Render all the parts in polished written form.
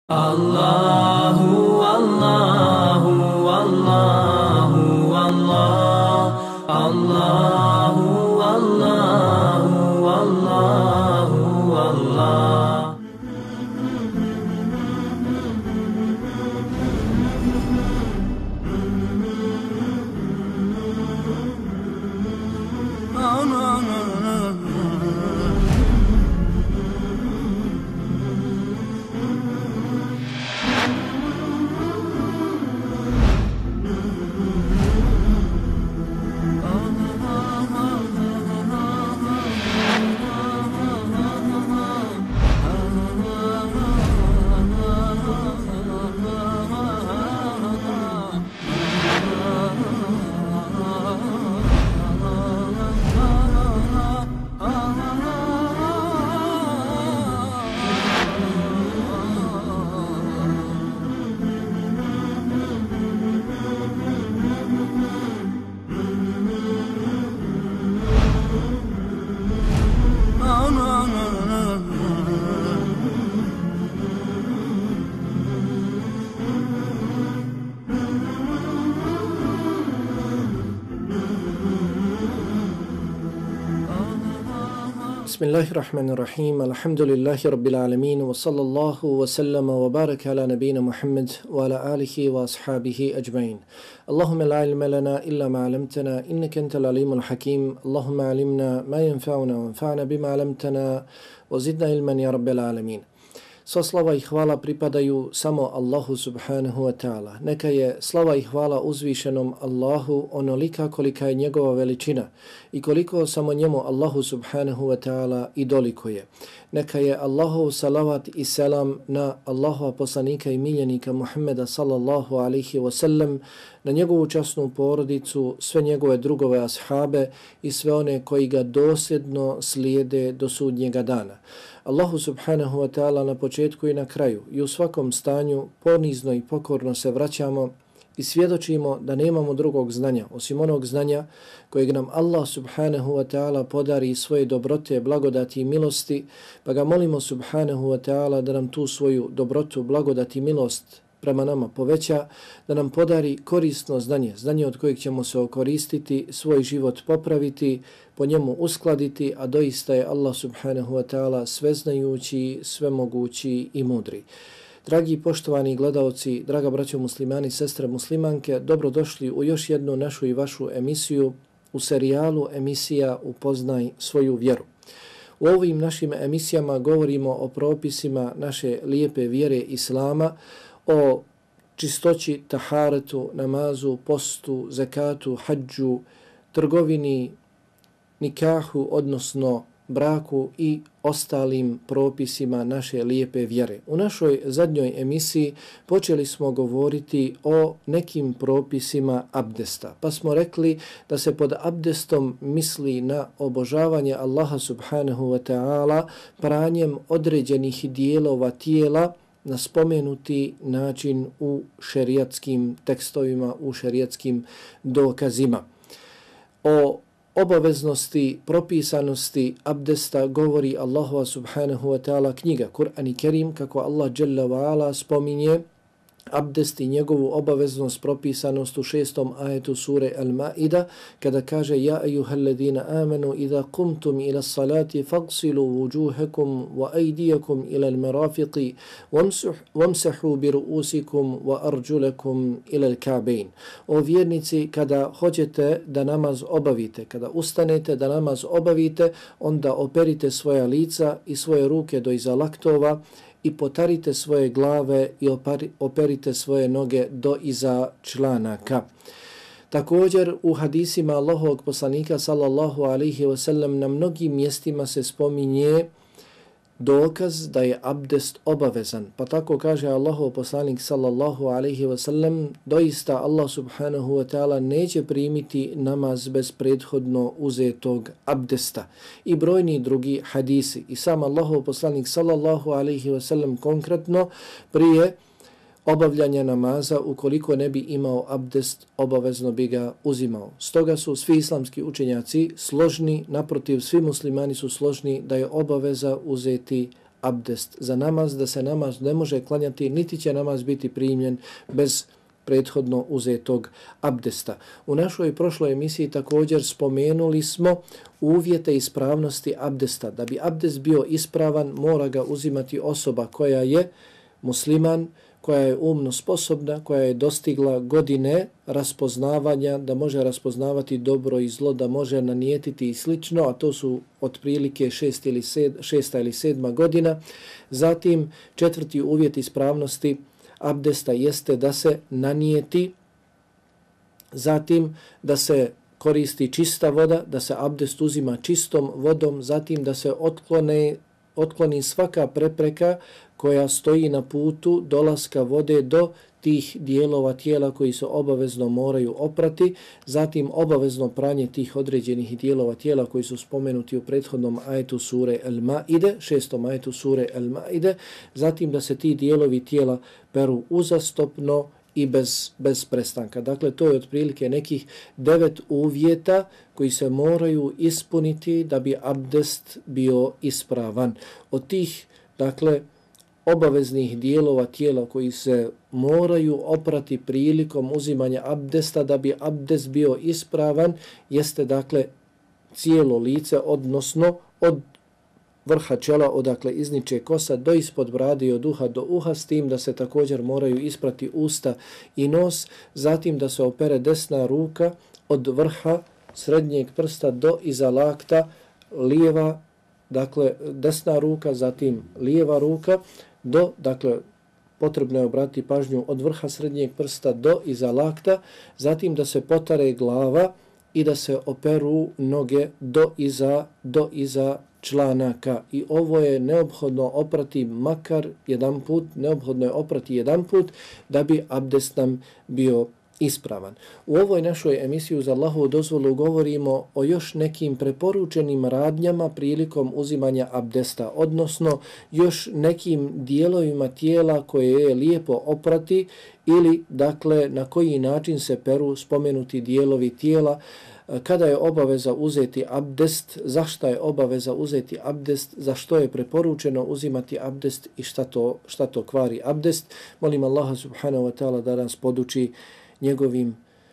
Allahu, Allahu, Allahu, Allah, Allahu, Allahu, Allahu, Allah. Bismillahirrahmanirrahim. Alhamdulillahi rabbil alamin wa sallallahu wa sallama wa baraka ala nabina Muhammad wa ala alihi wa ashabihi ajma'in. Allahumma la ilma lana illa ma 'allamtana innaka antal alimul hakim. Allahumma 'allimna ma yanfa'una wanfa'na bima 'allamtana wa zidna ilman ya rabbil alamin. Sva slava i hvala pripadaju samo Allahu subhanahu wa ta'ala. Neka je slava i hvala uzvišenom Allahu onolika kolika je njegova veličina i koliko samo njemu Allahu subhanahu wa ta'ala i dolikuje. Neka je Allahov salavat i selam na Allahova poslanika i miljenika Muhammeda sallallahu alaihi wa sallam, na njegovu časnu porodicu, sve njegove drugove ashabe i sve one koji ga dosljedno slijede do sudnjega dana. Allahu subhanahu wa ta'ala na početku i na kraju i u svakom stanju ponizno i pokorno se vraćamo i svjedočimo da nemamo drugog znanja osim onog znanja kojeg nam Allah subhanahu wa ta'ala podari svoje dobrote, blagodati i milosti, pa ga molimo subhanahu wa ta'ala da nam tu svoju dobrotu, blagodati i milost prema nama poveća, da nam podari korisno znanje, znanje od kojeg ćemo se okoristiti, svoj život popraviti, po njemu uskladiti, a doista je Allah subhanahu wa ta'ala sveznajući, svemogući i mudri. Dragi poštovani gledaoci, draga braćo muslimani, sestre muslimanke, dobrodošli u još jednu našu i vašu emisiju u serijalu emisija Upoznaj svoju vjeru. U ovim našim emisijama govorimo o propisima naše lijepe vjere Islama, o čistoći, taharetu, namazu, postu, zekatu, hadžu, trgovini, nikahu, odnosno braku i ostalim propisima naše lijepe vjere. U našoj zadnjoj emisiji počeli smo govoriti o nekim propisima abdesta, pa smo rekli da se pod abdestom misli na obožavanje Allaha subhanahu wa ta'ala pranjem određenih dijelova tijela na spomenuti način u šerijatskim tekstovima, u šerijatskim dokazima. O obaveznosti, propisanosti abdesta govori Allahova subhanahu wa ta'ala knjiga Kur'an i Kerim, kako Allah dželle wa ala spominje abdest i njegovu obaveznost, propisanost u 6. ajetu sure Al-Ma'ida, kada kaže: Ja ejuhalladina amanu idha kumtum ila salati fagsilu vujuhakum wa aydiyakum ila al-marafiqi wamsahu bi ru'usikum wa arjulakum ila al-ka'bayn. O vjernici, kada hoćete da namaz obavite, kada ustanete da namaz obavite, onda operite svoja lica i svoje ruke do iza laktova i potarite svoje glave i operite svoje noge do iza članaka. Također u hadisima Allahovog poslanika sallallahu alaihi wa sallam na mnogim mjestima se spominje dokaz da je abdest obavezan. Pa tako kaže Allahov poslanik sallallahu alaihi wa sallam: doista Allah subhanahu wa ta'ala neće primiti namaz bez prethodno uzetog abdesta. I brojni drugi hadisi. I sam Allahov poslanik sallallahu alaihi wa sallam konkretno prije obavljanja namaza, ukoliko ne bi imao abdest, obavezno bi ga uzimao. Stoga su svi islamski učenjaci složni, naprotiv, svi muslimani su složni da je obaveza uzeti abdest za namaz, da se namaz ne može klanjati, niti će namaz biti primljen bez prethodno uzetog abdesta. U našoj prošloj emisiji također spomenuli smo uvjete ispravnosti abdesta. Da bi abdest bio ispravan, mora ga uzimati osoba koja je musliman, koja je umno sposobna, koja je dostigla godine raspoznavanja, da može raspoznavati dobro i zlo, da može nanijetiti i slično, a to su otprilike 6. ili 7. godina. Zatim, četvrti uvjet ispravnosti abdesta jeste da se nanijeti, zatim da se koristi čista voda, da se abdest uzima čistom vodom, zatim da se otkloni svaka prepreka koja stoji na putu dolaska vode do tih dijelova tijela koji se obavezno moraju oprati, zatim obavezno pranje tih određenih dijelova tijela koji su spomenuti u prethodnom ajetu sure El-Maide, 6. ajetu sure El-Maide, zatim da se ti dijelovi tijela peru uzastopno i bez prestanka. Dakle, to je otprilike nekih 9 uvjeta koji se moraju ispuniti da bi abdest bio ispravan. Od tih, dakle, obaveznih dijelova tijela koji se moraju oprati prilikom uzimanja abdesta da bi abdest bio ispravan, jeste dakle cijelo lice, odnosno od vrha čela, odakle izniče kosa, do ispod brade i od uha do uha, s tim da se također moraju isprati usta i nos, zatim da se opere desna ruka od vrha srednjeg prsta do iza lakta, lijeva, dakle desna ruka, zatim lijeva ruka, dakle, potrebno je obratiti pažnju od vrha srednjeg prsta do iza lakta, zatim da se potare glava i da se operu noge do iza članaka. I ovo je neophodno oprati makar jedan put, neophodno je oprati jedan put da bi abdest nam bio ispravan. U ovoj našoj emisiji uz Allahovu dozvolu govorimo o još nekim preporučenim radnjama prilikom uzimanja abdesta, odnosno još nekim dijelovima tijela koje je lijepo oprati ili dakle na koji način se peru spomenuti dijelovi tijela, kada je obaveza uzeti abdest, zašto je obaveza uzeti abdest, zašto je preporučeno uzimati abdest i šta to kvari abdest. Molim Allaha subhanahu wa ta'ala da nas poduči njegovim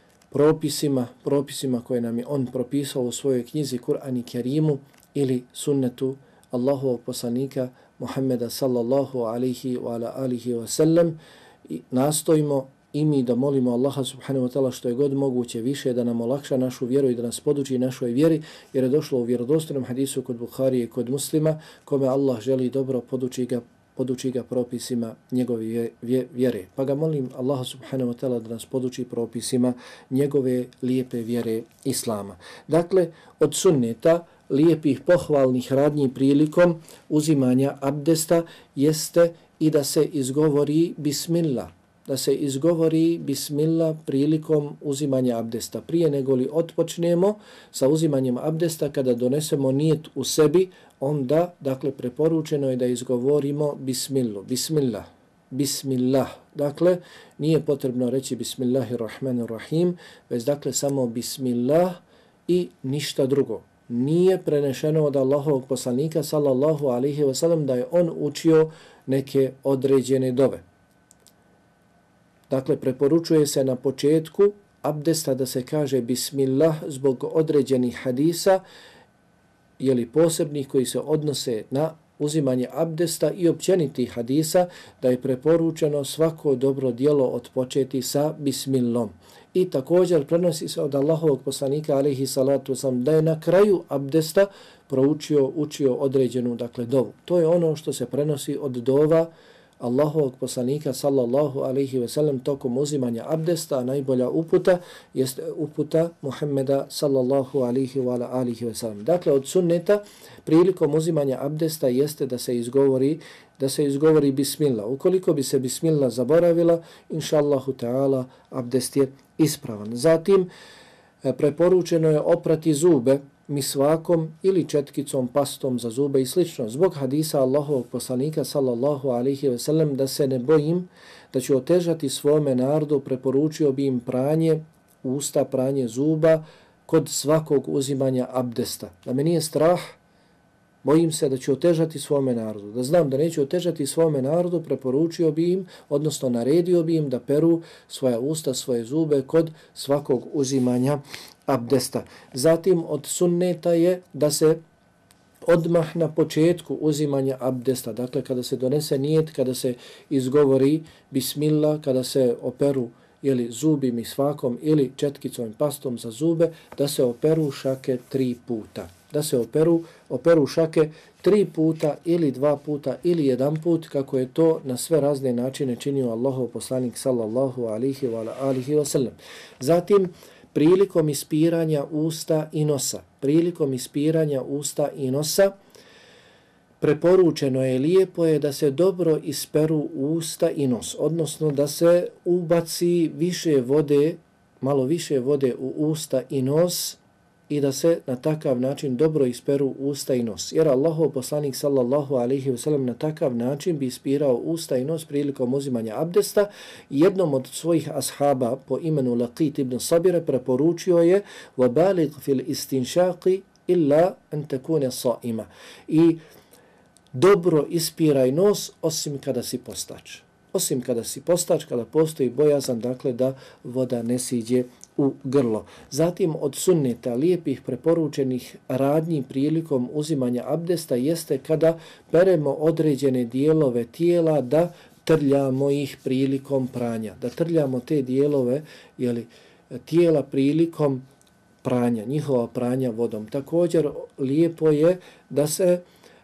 propisima koje nam je on propisao u svojoj knjizi Kur'an i Kerimu ili sunnetu Allahovog poslanika Muhammeda sallallahu alaihi wa ala alihi wa sallam. I nastojimo i mi da molimo Allaha subhanahu wa ta'ala što je god moguće više da nam olakša našu vjeru i da nas poduči našoj vjeri, jer je došlo u vjerodostojnom hadisu kod Buharije i kod Muslima, kome Allah želi dobro, poduči ga propisima njegove vjere. Pa ga molim Allaha subhanahu wa ta'ala da nas poduči propisima njegove lijepe vjere Islama. Dakle, od sunneta lijepih pohvalnih radnji prilikom uzimanja abdesta jeste i da se izgovori bismillah. Da se izgovori bismillah prilikom uzimanja abdesta. Prije nego li otpočnemo sa uzimanjem abdesta, kada donesemo nijet u sebi, onda, dakle, preporučeno je da izgovorimo bismillah. Bismillah. Dakle, nije potrebno reći bismillahirrahmanirrahim, već dakle samo bismillah i ništa drugo. Nije prenešeno od Allahovog poslanika sallallahu alaihi wa sallam da je on učio neke određene dove. Dakle, preporučuje se na početku abdesta da se kaže bismillah zbog određenih hadisa, jeli posebnih koji se odnose na uzimanje abdesta i općenitih hadisa, da je preporučeno svako dobro djelo odpočeti sa bismillom. I također prenosi se od Allahovog poslanika alejhi salatu vesselam da je na kraju abdesta učio određenu, dakle, dovu. To je ono što se prenosi od dova Allahovog poslanika sallallahu alejhi ve sellem tokom uzimanja abdesta. Najbolja uputa jeste uputa Muhammeda sallallahu alejhi ve sellem. Dakle, od sunneta prilikom uzimanja abdesta jeste da se izgovori bismillah. Ukoliko bi se bismillah zaboravila, inšallahu ta'ala, abdest je ispravan. Zatim, preporučeno je oprati zube misvakom ili četkicom, pastom za zube i slično. Zbog hadisa Allahovog poslanika sallallahu alejhi ve sellem da se ne bojim da ću otežati svome narodu, preporučio bi im pranje usta, pranje zuba kod svakog uzimanja abdesta. Da me nije strah bojim se da ću otežati svome narodu. Da znam da neću otežati svome narodu, preporučio bi im, odnosno naredio bi im da peru svoja usta, svoje zube kod svakog uzimanja abdesta. Zatim od sunneta je da se odmah na početku uzimanja abdesta, dakle kada se donese nijet, kada se izgovori bismillah, kada se operu ili zubi misvakom ili četkicom pastom za zube, da se operu šake 3 puta. Da se operu šake 3 puta ili 2 puta ili 1 put, kako je to na sve razne načine činio Allahov poslanik sallallahu alihi wa sallam. Zatim, prilikom ispiranja usta i nosa, preporučeno je, lijepo je da se dobro isperu usta i nos, odnosno da se ubaci malo više vode u usta i nos i da se na takav način dobro isperu usta i nos. Jer Allahov poslanik sallallahu alaihi wa sallam na takav način bi ispirao usta i nos prilikom uzimanja abdesta. Jednom od svojih ashaba po imenu Laqit ibn Sabira preporučio je وَبَالِغْ فِي الْإِسْتِنْشَاقِ إِلَّا أَنْ تَكُونَ صَائِمًا. I dobro ispiraj nos osim kada si postač. Kada postoji bojazan, dakle, da voda ne siđe u grlo. Zatim od sunneta lijepih preporučenih radnji prilikom uzimanja abdesta jeste kada peremo određene dijelove tijela da trljamo ih prilikom pranja. Da trljamo te dijelove tijela prilikom pranja, njihova pranja vodom. Također lijepo je da se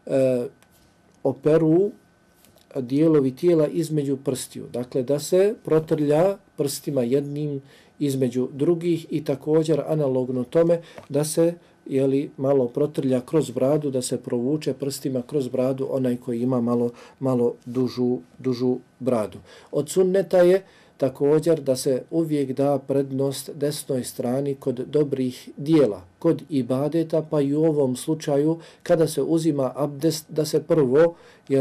operu dijelovi tijela između prstiju. Dakle, da se protrlja prstima jednim između drugih i također analogno tome da se malo protrlja kroz bradu, da se provuče prstima kroz bradu onaj koji ima malo dužu bradu. Od sunneta je također da se uvijek da prednost desnoj strani kod dobrih dijela, kod ibadeta, pa i u ovom slučaju kada se uzima abdest da se prvo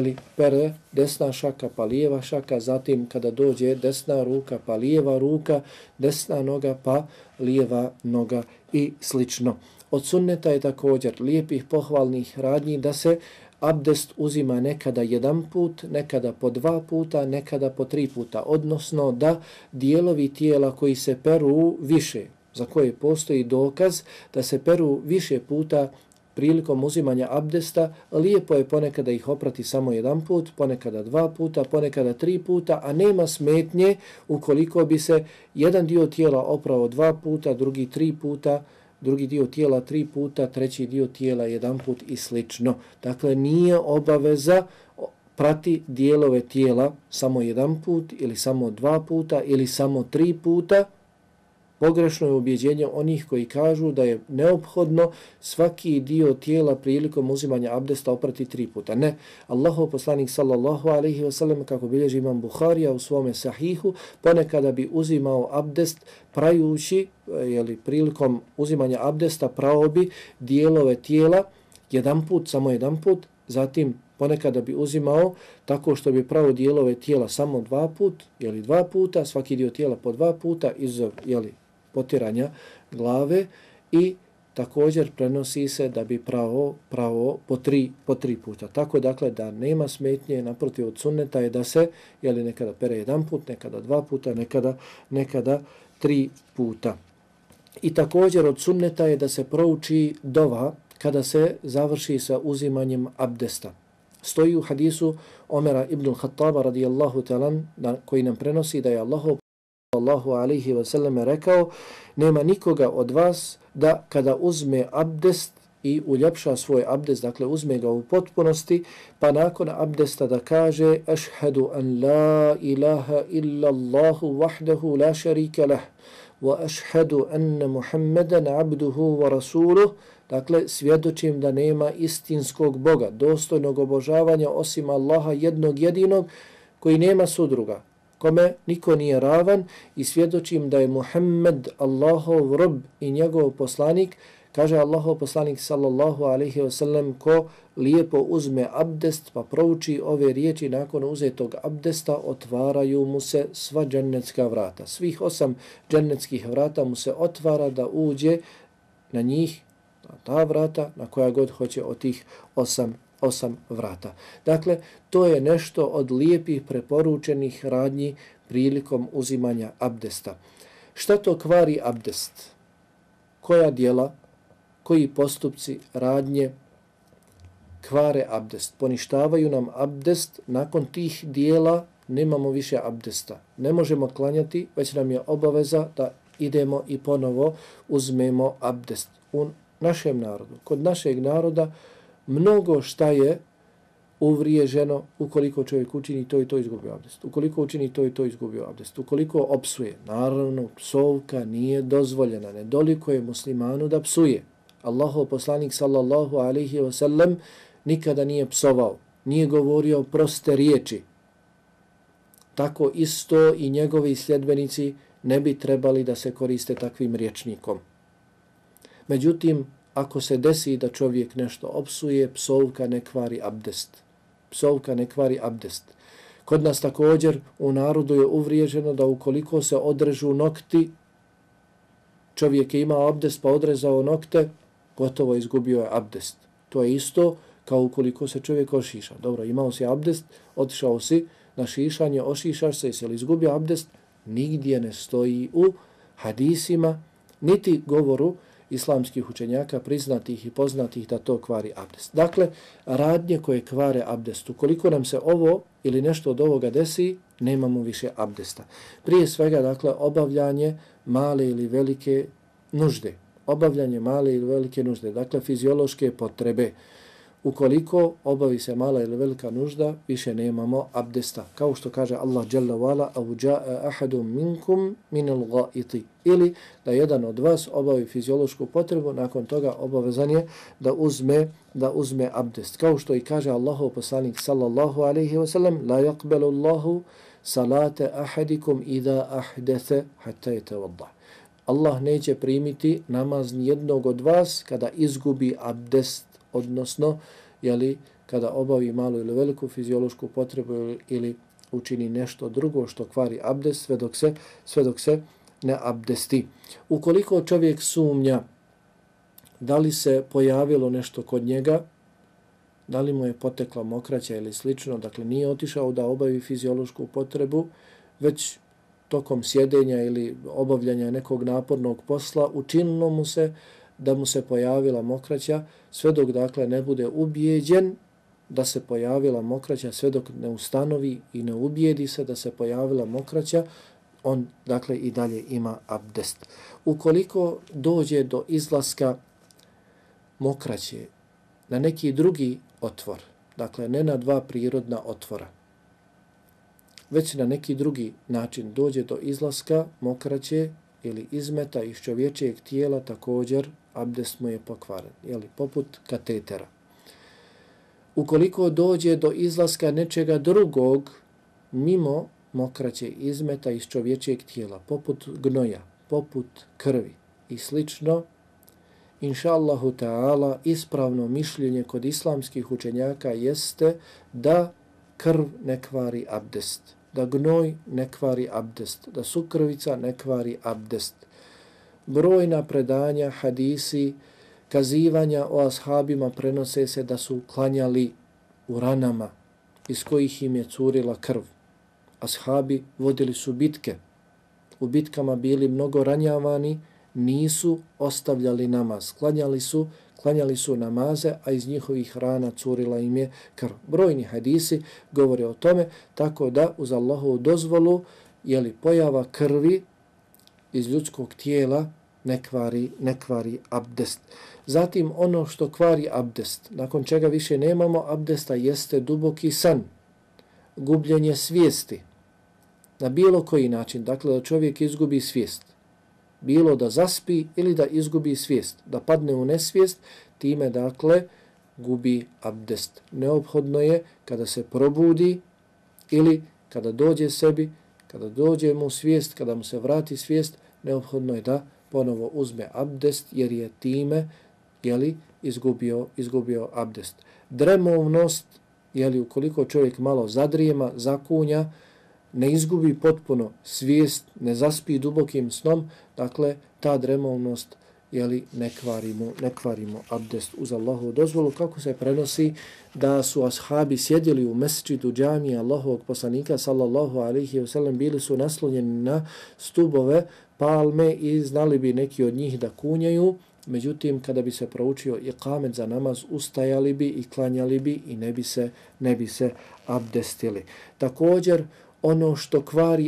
pere desna šaka pa lijeva šaka, zatim kada dođe desna ruka pa lijeva ruka, desna noga pa lijeva noga i slično. Od sunneta je također lijepih pohvalnih radnji da se abdest uzima nekada 1 put, nekada po 2 puta, nekada po 3 puta, odnosno da dijelovi tijela koji se peru više, za koje postoji dokaz da se peru više puta prilikom uzimanja abdesta, lijepo je ponekada ih oprati samo 1 put, ponekada 2 puta, ponekada 3 puta, a nema smetnje ukoliko bi se jedan dio tijela oprao 2 puta, drugi 3 puta, drugi dio tijela 3 puta, treći dio tijela 1 put i slično. Dakle, nije obaveza prati dijelove tijela samo 1 put ili samo 2 puta ili samo 3 puta. Pogrešno je ubjeđenje onih koji kažu da je neophodno svaki dio tijela prilikom uzimanja abdesta oprati 3 puta. Ne, Allahov poslanik sallallahu alaihi wa sallam, kako bilježi imam Buharija u svome sahihu, ponekada bi uzimao abdest prajući, prilikom uzimanja abdesta prao bi dijelove tijela 1 put, samo 1 put, zatim ponekada bi uzimao tako što bi prao dijelove tijela samo 2 put, 2 puta, svaki dio tijela po 2 puta, izuzev potiranja glave, i također prenosi se da bi pravo po 3 puta. Tako dakle da nema smetnje, naprotiv od sunneta je da se nekada pere 1 put, nekada 2 puta, nekada 3 puta. I također od sunneta je da se prouči dova kada se završi sa uzimanjem abdesta. Stoji u hadisu Omera ibn al-Khattaba radijallahu ta'ala koji nam prenosi da je Allahu alaihi wa sallam rekao: nema nikoga od vas da kada uzme abdest i uljepša svoj abdest, dakle uzme ga u potpunosti, pa nakon abdesta da kaže ašhadu an la ilaha illa Allahu wahdahu la sharika lah wa ašhadu anna Muhammadan abduhu wa rasuluh, dakle svjedočim da nema istinskog Boga, dostojnog obožavanja osim Allaha jednog jedinog koji nema sudruga, kome niko nije ravan, i svjedočim da je Muhammed Allahov rob i njegov poslanik. Kaže Allahov poslanik sallallahu alaihi wa sallam, ko lijepo uzme abdest pa prouči ove riječi nakon uzetog abdesta, otvaraju mu se sva džennetska vrata. Svih 8 džennetskih vrata mu se otvara da uđe na njih, na ta vrata, na koja god hoće od tih osam vrata. Dakle, to je nešto od lijepih preporučenih radnji prilikom uzimanja abdesta. Šta to kvari abdest? Koja djela, koji postupci, radnje kvare abdest? Poništavaju nam abdest, nakon tih dijela nemamo više abdesta. Ne možemo klanjati, već nam je obaveza da idemo i ponovo uzmemo abdest. U našem narodu, kod našeg naroda, mnogo šta je uvriježeno ukoliko čovjek učini to i to izgubio abdest. Ukoliko učini to i to izgubio abdest. Ukoliko opsuje, naravno, psovka nije dozvoljena. Nedoliko je muslimanu da psuje. Allahov poslanik sallallahu alaihi wa sallam nikada nije psovao, nije govorio proste riječi. Tako isto i njegovi sljedbenici ne bi trebali da se koriste takvim rječnikom. Međutim, ako se desi da čovjek nešto opsuje, psovka ne kvari abdest. Psovka ne kvari abdest. Kod nas također u narodu je uvriježeno da ukoliko se odrežu nokti, čovjek je imao abdest pa odrezao nokte, gotovo izgubio je abdest. To je isto kao ukoliko se čovjek ošiša. Dobro, imao si abdest, otišao si na šišanje, ošišaš se, jesi li izgubio abdest? Nigdje ne stoji u hadisima, niti govoru islamskih učenjaka priznatih i poznatih da to kvari abdest. Dakle, radnje koje kvare abdest, ukoliko nam se ovo ili nešto od ovoga desi, nemamo više abdesta. Prije svega, dakle, obavljanje male ili velike nužde. Obavljanje male ili velike nužde, dakle, fiziološke potrebe. Ukoliko obavi se mala ili velika nužda, više nemamo abdesta. Kao što kaže Allah dželle ve ala, au jaa ahadun minkum min al-gha'iti, ili da jedan od vas obavi fiziološku potrebu, nakon toga obavezan je da uzme abdest. Kao što i kaže Allahov poslanik sallallahu alejhi ve sellem, la yaqbalu Allahu salate ahadikum idha ahdatha hatta yatawadda. Allah neće primiti namaz nijednog od vas kada izgubi abdest, odnosno kada obavi malu ili veliku fiziološku potrebu ili učini nešto drugo što kvari abdest sve dok se ne abdesti. Ukoliko čovjek sumnja da li se pojavilo nešto kod njega, da li mu je potekla mokraća ili slično, dakle nije otišao da obavi fiziološku potrebu, već tokom sjedenja ili obavljanja nekog napornog posla učinilo mu se da mu se pojavila mokraća, sve dok dakle ne bude ubijeđen da se pojavila mokraća, sve dok ne ustanovi i ne ubijedi se da se pojavila mokraća, on dakle i dalje ima abdest. Ukoliko dođe do izlaska mokraće na neki drugi otvor, dakle ne na dva prirodna otvora, već na neki drugi način dođe do izlaska mokraće ili izmeta iz čovječijeg tijela, također abdest mu je pokvaren, poput katetera. Ukoliko dođe do izlaska nečega drugog mimo mokraće izmeta iz čovječijeg tijela, poput gnoja, poput krvi i slično, inša Allahu ta'ala, ispravno mišljenje kod islamskih učenjaka jeste da krv ne kvari abdest, da gnoj ne kvari abdest, da sukrvica ne kvari abdest. Brojna predanja, hadisi, kazivanja o ashabima prenose se da su klanjali u ranama iz kojih im je curila krv. Ashabi vodili su bitke, u bitkama bili mnogo ranjavani, nisu ostavljali namaz, klanjali su namaze, a iz njihovih rana curila im je krv. Brojni hadisi govore o tome, tako da uz Allahovu dozvolu pojava krvi iz ljudskog tijela ne kvari abdest. Zatim ono što kvari abdest, nakon čega više nemamo abdesta, jeste duboki san, gubljenje svijesti na bilo koji način, dakle da čovjek izgubi svijest, bilo da zaspi ili da izgubi svijest, da padne u nesvijest, time dakle gubi abdest. Neophodno je kada se probudi ili kada dođe sebi, kada dođe mu svijest, kada mu se vrati svijest, neophodno je da ponovo uzme abdest, jer je time izgubio abdest. Dremovnost, ukoliko čovjek malo zadrijema, zakunja, ne izgubi potpuno svijest, ne zaspi dubokim snom, dakle ta dremovnost ne kvarimo abdest uz Allahovu dozvolu, kako se prenosi da su ashabi sjedili u mesdžidu džamije Allahovog poslanika sallallahu alejhi ve sellem, bili su naslonjeni na stubove palme i znali bi neki od njih da kunjaju. Međutim, kada bi se proučio iqamet za namaz, ustajali bi i klanjali bi i ne bi se abdestili. Također, ono što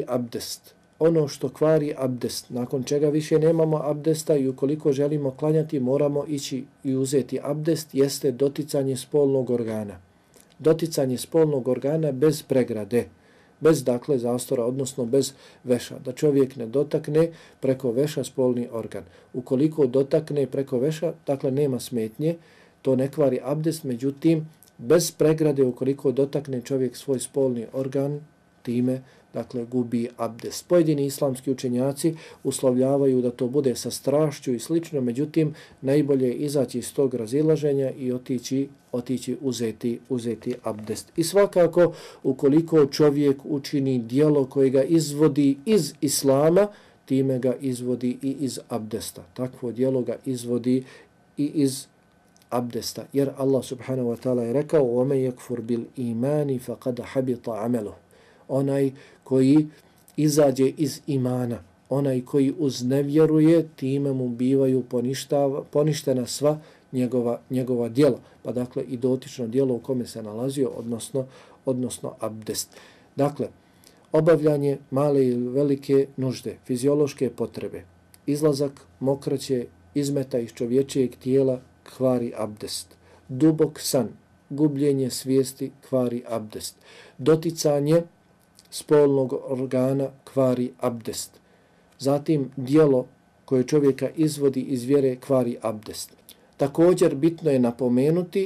kvari abdest, nakon čega više nemamo abdesta i ukoliko želimo klanjati, moramo ići i uzeti abdest, jeste doticanje spolnog organa. Doticanje spolnog organa bez pregrade, bez dakle zastora, odnosno bez veša. Da čovjek ne dotakne preko veša spolni organ. Ukoliko dotakne preko veša, dakle nema smetnje, to ne kvari abdest, međutim, bez pregrade, ukoliko dotakne čovjek svoj spolni organ, time dakle gubi abdest. Pojedini islamski učenjaci uslovljavaju da to bude sa strašću i slično, međutim najbolje je izaći iz tog razilaženja i otići uzeti abdest. I svakako ukoliko čovjek učini djelo koje ga izvodi iz islama, time ga izvodi i iz abdesta. Takvo djelo ga izvodi i iz abdesta. Jer Allah subhanahu wa ta'ala je rekao: وَمَنْ يَكْفُرْ بِالْإِيمَانِ فَقَدْ حَبِطَ عَمَلُهُ. Onaj koji izađe iz imana, onaj koji uznevjeruje, time mu bivaju poništena sva njegova djela. Pa dakle i dotično djelo u kome se nalazio, odnosno abdest. Dakle, obavljanje male i velike nužde, fiziološke potrebe, izlazak mokraće, izmeta iz čovječijeg tijela kvari abdest. Dubok san, gubljenje svijesti kvari abdest. Doticanje spolnog organa kvari abdest. Zatim djelo koje čovjeka izvodi iz vjere kvari abdest. Također bitno je napomenuti,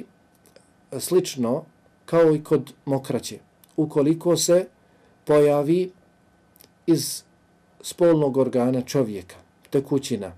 slično kao i kod mokraće, ukoliko se pojavi iz spolnog organa čovjeka tekućina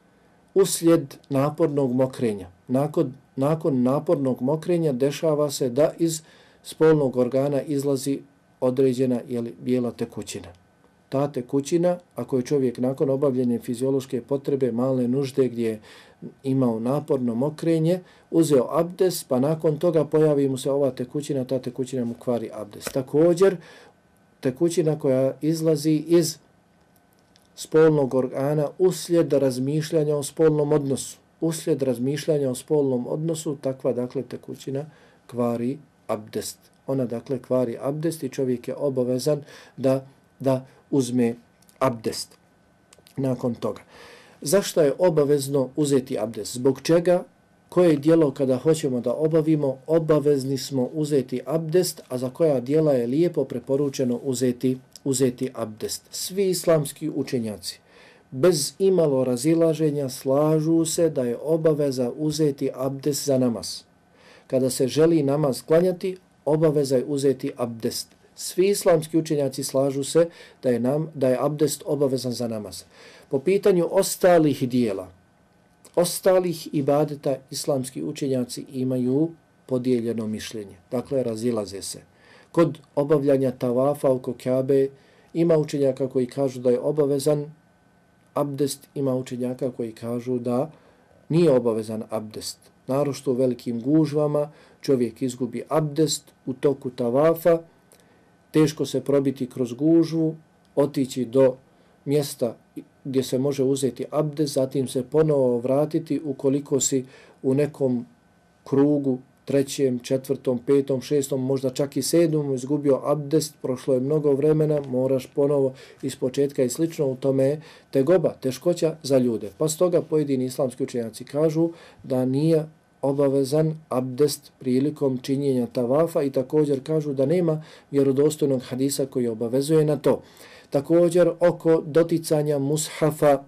uslijed napornog mokrenja, nakon napornog mokrenja dešava se da iz spolnog organa izlazi određena bijela tekućina. Ta tekućina, ako je čovjek nakon obavljene fiziološke potrebe, male nužde gdje je imao naporno mokrenje, uzeo abdest, pa nakon toga pojavi mu se ova tekućina, ta tekućina mu kvari abdest. Također, tekućina koja izlazi iz spolnog organa uslijed razmišljanja o spolnom odnosu, takva dakle tekućina kvari abdest. Ona dakle kvari abdest i čovjek je obavezan da uzme abdest nakon toga. Zašto je obavezno uzeti abdest? Zbog čega? Koje djelo kada hoćemo da obavimo, obavezni smo uzeti abdest, a za koja djela je lijepo preporučeno uzeti abdest. Svi islamski učenjaci bez imalo razilaženja slažu se da je obaveza uzeti abdest za namaz. Kada se želi namaz klanjati, obaveza je uzeti abdest. Svi islamski učenjaci slažu se da je abdest obavezan za namaz. Po pitanju ostalih dijela, ostalih ibadeta, islamski učenjaci imaju podijeljeno mišljenje. Dakle, razilaze se. Kod obavljanja tavafa oko Kabe ima učenjaka koji kažu da je obavezan abdest, ima učenjaka koji kažu da nije obavezan abdest. Naročito u velikim gužvama čovjek izgubi abdest u toku tavafa, teško se probiti kroz gužvu, otići do mjesta gdje se može uzeti abdest, zatim se ponovo vratiti ukoliko si u nekom krugu, 3., 4., 5., 6., možda čak i 7. izgubio abdest, prošlo je mnogo vremena, moraš ponovo iz početka i slično, u tome je tegoba, teškoća za ljude. Pa stoga pojedini islamski učenjaci kažu da nije obavezan abdest prilikom činjenja tavafa i također kažu da nema vjerodostojnog hadisa koji obavezuje na to. Također oko doticanja mushafa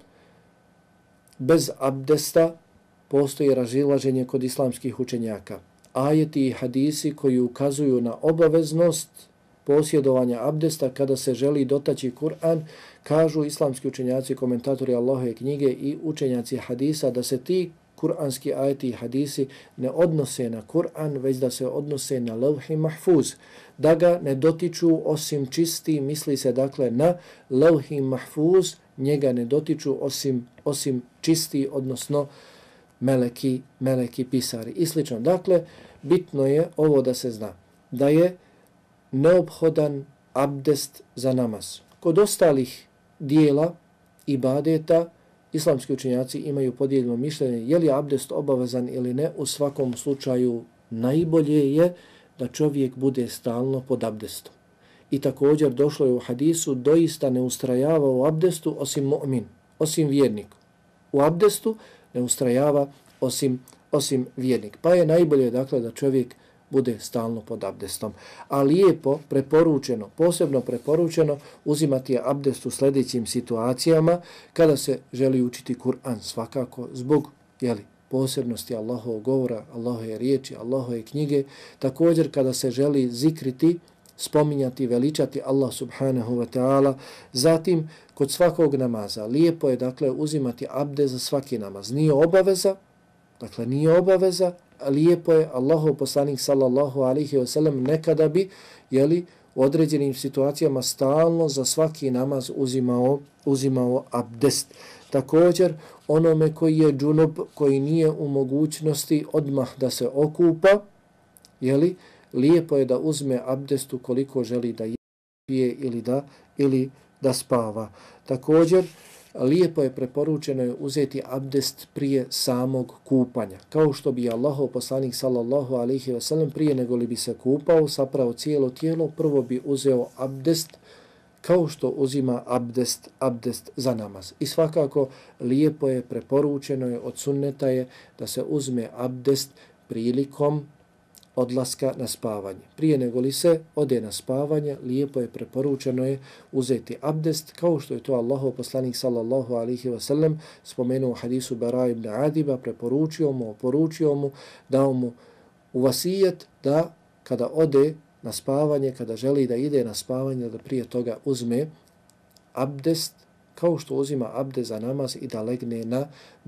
bez abdesta postoji razilaženje kod islamskih učenjaka. Ajeti i hadisi koji ukazuju na obaveznost posjedovanja abdesta kada se želi dotaći Kur'an, kažu islamski učenjaci, komentatori Allahove knjige i učenjaci hadisa da se ti kuranski ajeti i hadisi ne odnose na Kur'an, već da se odnose na Lauhi Mahfuz, da ga ne dotiču osim čisti, misli se dakle na Lauhi Mahfuz, njega ne dotiču osim čisti, odnosno meleki pisari i slično. Dakle, bitno je ovo da se zna, da je neophodan abdest za namaz. Kod ostalih dijela ibadeta, islamski učenjaci imaju podijeljeno mišljenje je li abdest obavezan ili ne. U svakom slučaju najbolje je da čovjek bude stalno pod abdestom. I također došlo je u hadisu, doista ne ustrajava u abdestu osim mu'min, osim vjernik. U abdestu ne ustrajava osim vjernik. Pa je najbolje dakle da čovjek bude stalno pod abdestom. A lijepo preporučeno, posebno preporučeno uzimati abdest u sljedećim situacijama kada se želi učiti Kur'an, svakako zbog posebnosti Allahovog govora, Allahove riječi, Allahove knjige, također kada se želi zikriti, spominjati, veličati Allah subhanahu wa ta'ala. Zatim, kod svakog namaza, lijepo je dakle uzimati abdest za svaki namaz. Nije obaveza, lijepo je, Allahov poslanik sallallahu alaihi wa sallam nekada bi, u određenim situacijama stalno za svaki namaz uzimao abdest. Također, onome koji je džunub, koji nije u mogućnosti odmah da se okupa, lijepo je da uzme abdest ukoliko želi da pije ili da spava. Također, lijepo je preporučeno uzeti abdest prije samog kupanja. Kao što bi Allahov poslanik sallallahu alaihi wa sallam prije nego li bi se kupao, saprao cijelo tijelo, prvo bi uzeo abdest kao što uzima abdest za namaz. I svakako lijepo je, preporučeno je, od sunneta je da se uzme abdest prilikom odlaska na spavanje. Prije nego li se ode na spavanje, lijepo je, preporučeno je uzeti abdest, kao što je to Allahov poslanik sallallahu alaihi wa sallam spomenuo u hadisu Bara ibn Adiba, oporučio mu, dao mu uvasijet da kada ode na spavanje, kada želi da ide na spavanje, da prije toga uzme abdest, kao što uzima abdest za namaz i da legne na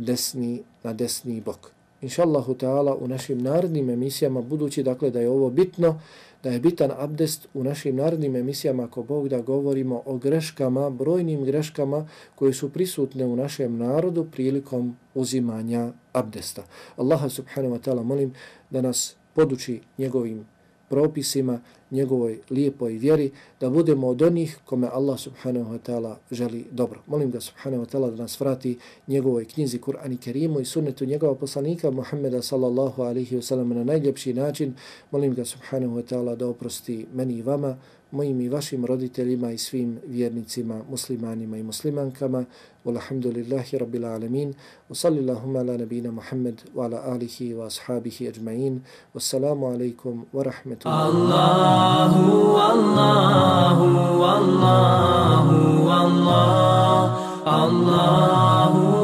desni bok. Inšallahu ta'ala u našim narednim emisijama, budući dakle da je ovo bitno, da je bitan abdest, u našim narednim emisijama, ako Bog da, govorimo o greškama, brojnim greškama koje su prisutne u našem narodu prilikom uzimanja abdesta. Allaha subhanahu wa ta'ala molim da nas poduči njegovim propisima, njegovoj lijepoj vjeri, da budemo od onih kome Allah subhanahu wa ta'ala želi dobro. Molim ga subhanahu wa ta'ala da nas vrati njegovoj knjizi Kur'an i Kerimu i sunnetu njegova poslanika Muhammeda sallallahu alaihi wa sallam na najljepši način. Molim ga subhanahu wa ta'ala da oprosti meni i vama, mojim i vašim roditeljima i svim vjernicima, muslimanima i muslimankama. Walhamdulillahi rabbil alamin. Wa sallillahumma ala nabina Muhammad wa ala alihi wa ashabihi ajma'in. Wassalamu alaikum wa rahmatullahi. Allahu, Allahu, Allahu, Allah, Allahu.